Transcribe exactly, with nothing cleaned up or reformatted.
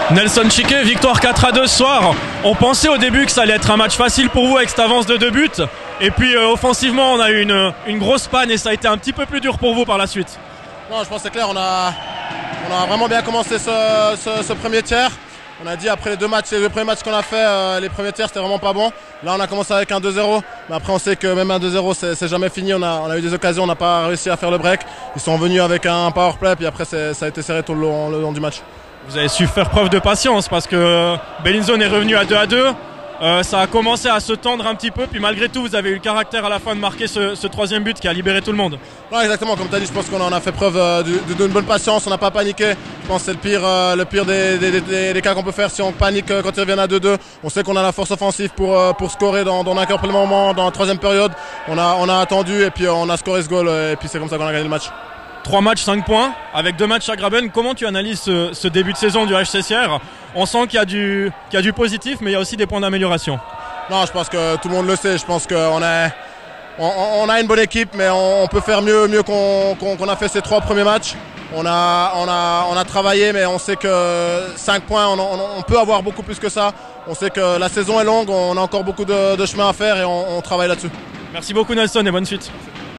Nelson Chique, victoire quatre à deux ce soir. On pensait au début que ça allait être un match facile pour vous avec cette avance de deux buts. Et puis euh, offensivement, on a eu une, une grosse panne et ça a été un petit peu plus dur pour vous par la suite. Non, je pense que c'est clair, on a, on a vraiment bien commencé ce, ce, ce premier tiers. On a dit après les deux matchs, les deux premiers matchs qu'on a fait, euh, les premiers tiers c'était vraiment pas bon. Là on a commencé avec un deux zéro, mais après on sait que même un deux zéro c'est jamais fini. On a, on a eu des occasions, on n'a pas réussi à faire le break. Ils sont venus avec un power play, puis après ça a été serré tout le long, le long du match. Vous avez su faire preuve de patience parce que Bellinzone est revenu à deux à deux. Euh, ça a commencé à se tendre un petit peu, puis malgré tout vous avez eu le caractère à la fin de marquer ce, ce troisième but qui a libéré tout le monde. Non, exactement, comme tu as dit, je pense qu'on en a fait preuve euh, d'une bonne patience, on n'a pas paniqué. Je pense que c'est le pire, euh, le pire des, des, des, des cas qu'on peut faire si on panique euh, quand ils reviennent à deux deux. On sait qu'on a la force offensive pour, euh, pour scorer dans, dans n'importe quel moment, dans la troisième période. On a, on a attendu et puis euh, on a scoré ce goal euh, et puis c'est comme ça qu'on a gagné le match. Trois matchs, cinq points, avec deux matchs à Graben. Comment tu analyses ce, ce début de saison du H C C R? On sent qu'il y a du, qu'il y a du positif, mais il y a aussi des points d'amélioration. Non, je pense que tout le monde le sait. Je pense qu'on a, on, on a une bonne équipe, mais on, on peut faire mieux, mieux qu'on qu'on, qu'on a fait ces trois premiers matchs. On a, on, a, on a travaillé, mais on sait que cinq points, on, on, on peut avoir beaucoup plus que ça. On sait que la saison est longue, on a encore beaucoup de, de chemin à faire et on, on travaille là-dessus. Merci beaucoup Nelson et bonne suite.